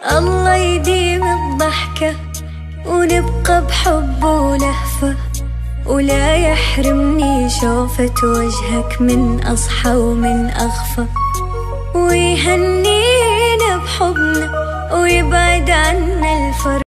الله يديم الضحكة ونبقى بحب ولهفة، ولا يحرمني شوفة وجهك من أصحى ومن أغفى، ويهنينا بحبنا ويبعد عنا الفرق.